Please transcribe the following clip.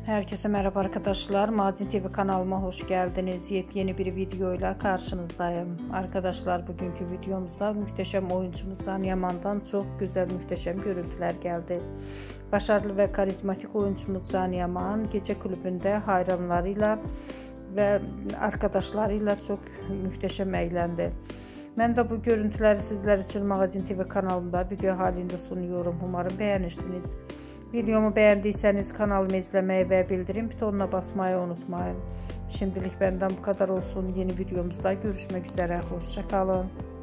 Herkese merhaba arkadaşlar. Mazin TV kanalıma hoş geldiniz. Yepyeni bir videoyla karşınızdayım. Arkadaşlar bugünkü videomuzda muhteşem oyuncumuz Can Yaman'dan çok güzel muhteşem görüntüler geldi. Başarılı ve karizmatik oyuncumuz Can Yaman gece kulübünde hayranlarıyla ve arkadaşlarıyla çok muhteşem eğlendi. Ben de bu görüntüleri sizler için Magazin TV kanalımda video halinde sunuyorum. Umarım beğenirsiniz. Videomu beğendiyseniz kanalımı izlemeyi ve bildirim butonuna basmayı unutmayın. Şimdilik benden bu kadar olsun. Yeni videomuzda görüşmek üzere. Hoşça kalın.